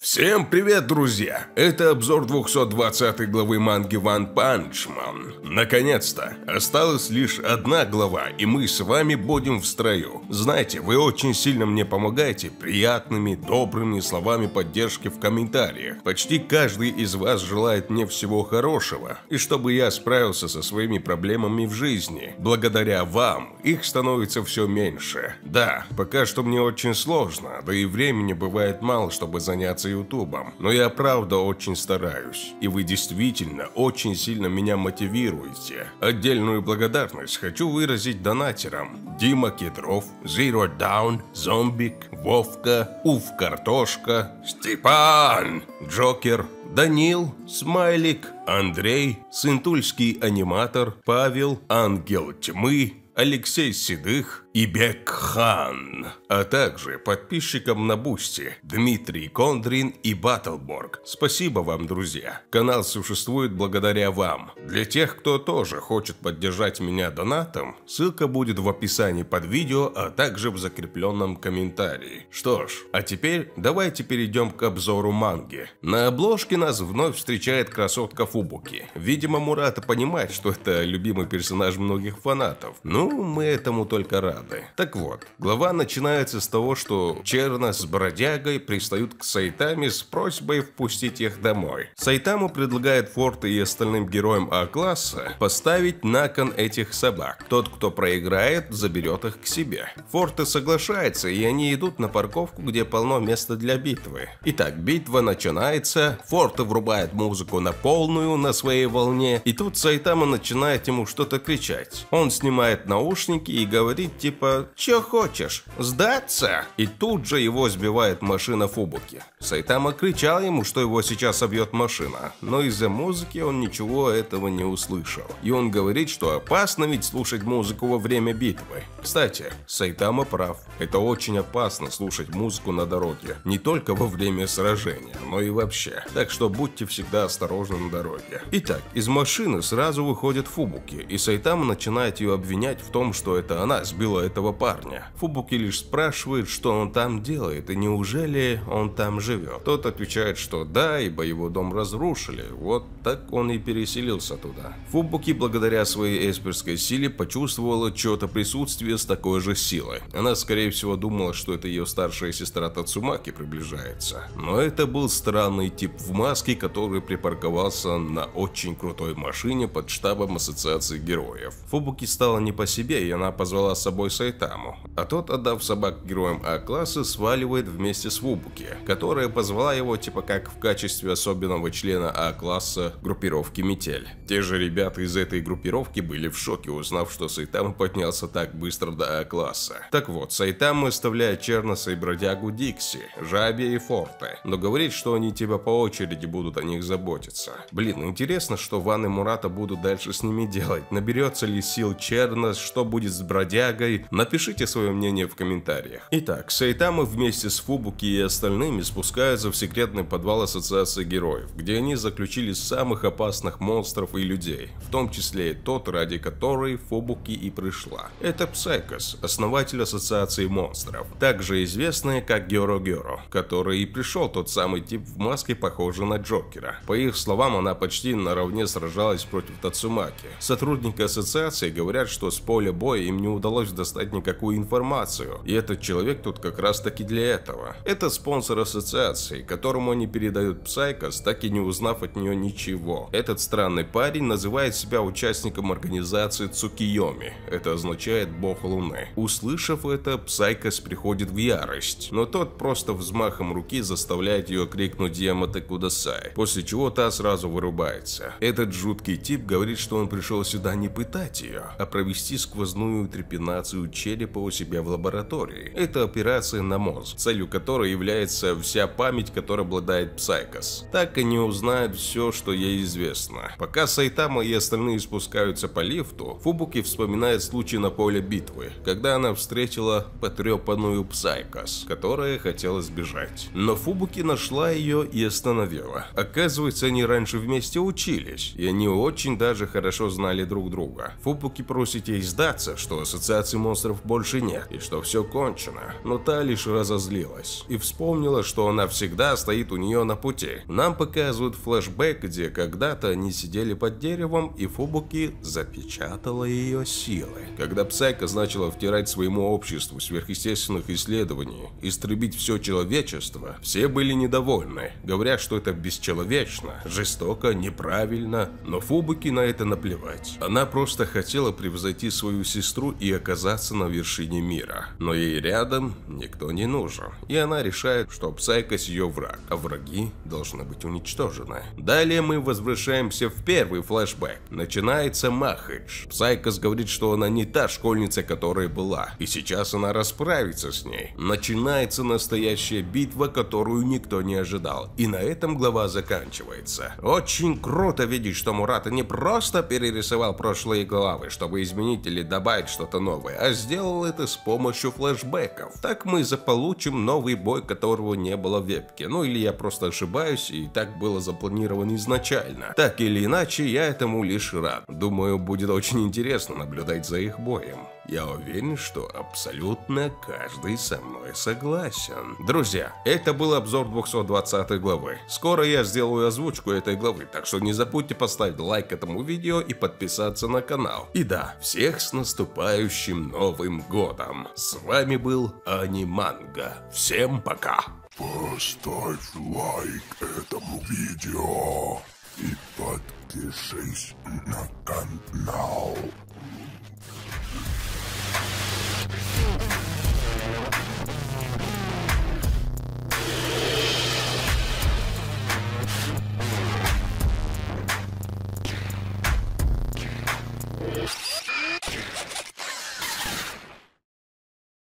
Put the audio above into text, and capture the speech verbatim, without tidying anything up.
Всем привет, друзья! Это обзор двухсот двадцатой главы манги One Punch Man. Наконец-то! Осталась лишь одна глава, и мы с вами будем в строю. Знаете, вы очень сильно мне помогаете приятными, добрыми словами поддержки в комментариях. Почти каждый из вас желает мне всего хорошего, и чтобы я справился со своими проблемами в жизни. Благодаря вам их становится все меньше. Да, пока что мне очень сложно, да и времени бывает мало, чтобы заняться ютубом, но я правда очень стараюсь, и вы действительно очень сильно меня мотивируете. Отдельную благодарность хочу выразить донатерам: Дима Кедров, Zero Down, Зомбик, Вовка, Уф Картошка, Степан, Джокер, Данил, Смайлик, Андрей, Сынтульский аниматор, Павел, Ангел Тьмы, Алексей Седых и Бекхан, а также подписчикам на Бусти Дмитрий Кондрин и Баттлборг. Спасибо вам, друзья. Канал существует благодаря вам. Для тех, кто тоже хочет поддержать меня донатом, ссылка будет в описании под видео, а также в закрепленном комментарии. Что ж, а теперь давайте перейдем к обзору манги. На обложке нас вновь встречает красотка Фубуки. Видимо, Мурата понимает, что это любимый персонаж многих фанатов. Ну, мы этому только рады. Так вот, глава начинается с того, что Черна с Бродягой пристают к Сайтаме с просьбой впустить их домой. Сайтама предлагает Форте и остальным героям А-класса поставить на кон этих собак. Тот, кто проиграет, заберет их к себе. Форте соглашается, и они идут на парковку, где полно места для битвы. Итак, битва начинается, Форте врубает музыку на полную, на своей волне, и тут Сайтама начинает ему что-то кричать. Он снимает наушники и говорит типа: Типа, чё хочешь, сдаться? И тут же его сбивает машина Фубуки. Сайтама кричал ему, что его сейчас собьет машина, но из-за музыки он ничего этого не услышал. И он говорит, что опасно ведь слушать музыку во время битвы. Кстати, Сайтама прав. Это очень опасно слушать музыку на дороге. Не только во время сражения, но и вообще. Так что будьте всегда осторожны на дороге. Итак, из машины сразу выходит Фубуки, и Сайтама начинает ее обвинять в том, что это она сбила этого парня. Фубуки лишь спрашивает, что он там делает и неужели он там живет. Тот отвечает, что да, ибо его дом разрушили, вот так он и переселился туда. Фубуки благодаря своей эсперской силе почувствовала чье-то присутствие с такой же силой. Она скорее всего думала, что это ее старшая сестра Тацумаки приближается. Но это был странный тип в маске, который припарковался на очень крутой машине под штабом ассоциации героев. Фубуки стало не по себе, и она позвала с собой Сайтаму, а тот, отдав собак героям А-класса, сваливает вместе с Фубуки, которая позвала его типа как в качестве особенного члена А-класса группировки Метель. Те же ребята из этой группировки были в шоке, узнав, что Сайтама поднялся так быстро до А-класса. Так вот, Сайтама оставляет Черноса и Бродягу Дикси, Жабе и Форте, но говорит, что они типа по очереди будут о них заботиться. Блин, интересно, что Ван и Мурата будут дальше с ними делать. Наберется ли сил Чернос, что будет с Бродягой? Напишите свое мнение в комментариях. Итак, Сайтама вместе с Фубуки и остальными спускаются в секретный подвал ассоциации героев, где они заключили самых опасных монстров и людей, в том числе и тот, ради которой Фубуки и пришла. Это Псайкос, основатель ассоциации монстров, также известный как Геро-Геро, который и пришел тот самый тип в маске, похожий на Джокера. По их словам, она почти наравне сражалась против Тацумаки. Сотрудники ассоциации говорят, что с поля боя им не удалось достать никакую информацию, и этот человек тут как раз таки для этого. Это спонсор ассоциации, которому они передают Псайкос, так и не узнав от нее ничего. Этот странный парень называет себя участником организации Цукиоми, это означает бог луны. Услышав это, Псайкос приходит в ярость, но тот просто взмахом руки заставляет ее крикнуть Ямате Кудасай, после чего та сразу вырубается. Этот жуткий тип говорит, что он пришел сюда не пытать ее, а провести сквозную трепанацию черепа у себя в лаборатории. Это операция на мозг, целью которой является вся память, которой обладает Псайкос. Так они узнают все, что ей известно. Пока Сайтама и остальные спускаются по лифту, Фубуки вспоминает случай на поле битвы, когда она встретила потрепанную Псайкос, которая хотела сбежать. Но Фубуки нашла ее и остановила. Оказывается, они раньше вместе учились, и они очень даже хорошо знали друг друга. Фубуки просит ей сдаться, что ассоциация монстров больше нет, и что все кончено. Но та лишь разозлилась и вспомнила, что она всегда стоит у нее на пути. Нам показывают флешбэк, где когда-то они сидели под деревом, и Фубуки запечатала ее силы. Когда Псайка начала втирать своему обществу сверхъестественных исследований, истребить все человечество, все были недовольны, говорят, что это бесчеловечно, жестоко, неправильно, но Фубуки на это наплевать. Она просто хотела превзойти свою сестру и оказаться на вершине мира, но ей рядом никто не нужен, и она решает, что Псайкос ее враг, а враги должны быть уничтожены. Далее мы возвращаемся в первый флешбэк. Начинается Махидж. Псайкос говорит, что она не та школьница, которая была, и сейчас она расправится с ней. Начинается настоящая битва, которую никто не ожидал, и на этом глава заканчивается. Очень круто видеть, что Мурата не просто перерисовал прошлые главы, чтобы изменить или добавить что-то новое, а сделал это с помощью флешбеков. Так мы заполучим новый бой, которого не было в вебке. Ну или я просто ошибаюсь, и так было запланировано изначально. Так или иначе, я этому лишь рад. Думаю, будет очень интересно наблюдать за их боем. Я уверен, что абсолютно каждый со мной согласен. Друзья, это был обзор двухсот двадцатой главы. Скоро я сделаю озвучку этой главы, так что не забудьте поставить лайк этому видео и подписаться на канал. И да, всех с наступающим Новым Годом! С вами был Аниманга. Всем пока! Поставь лайк этому видео и подпишись на канал.